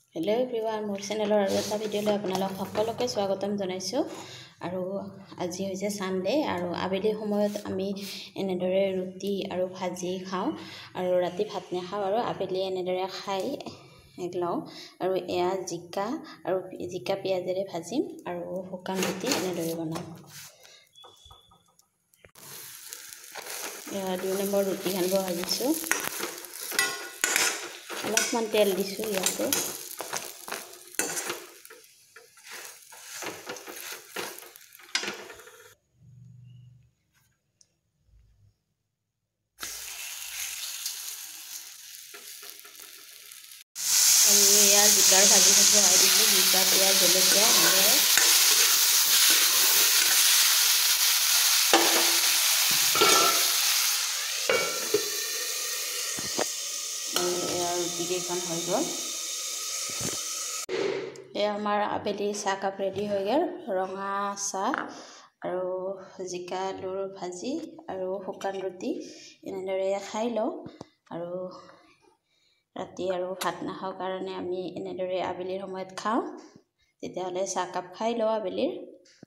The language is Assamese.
হেল্ল' এভৰিৱান, মোৰ চেনেলৰ আৰু এটা ভিডিঅ'লৈ আপোনালোক সকলোকে স্বাগতম জনাইছোঁ। আৰু আজি হৈছে ছানডে আৰু আবেলি সময়ত আমি এনেদৰে ৰুটি আৰু ভাজি খাওঁ আৰু ৰাতি ভাত নাখাওঁ আৰু আবেলি এনেদৰে খাই লওঁ। আৰু এয়া জিকা আৰু জিকা পিঁয়াজেৰে ভাজিম আৰু শুকান ৰুটি এনেদৰে বনাম। এয়া 2 নম্বৰ ৰুটিখন ভাজিছোঁ। অলপমান তেল দিছোঁ ইয়াতে। আৰু এয়া জিকাৰ ভাজিখন বহাই দিছোঁ। জিকা পিঁয়াজ জলকীয়া এনেদৰে ৰুটিকেইখন হৈ গ'ল। এয়া আমাৰ আবেলি চাহকাপ ৰেডি হৈ গ'ল। ৰঙা চাহ আৰু জিকা আলুৰ ভাজি আৰু শুকান ৰুটি এনেদৰে খাই লওঁ। আৰু ৰাতি আৰু ভাত নাখাওঁ কাৰণে আমি এনেদৰে আবেলিৰ সময়ত খাওঁ। তেতিয়াহ'লে চাহকাপ খাই লওঁ আবেলিৰ।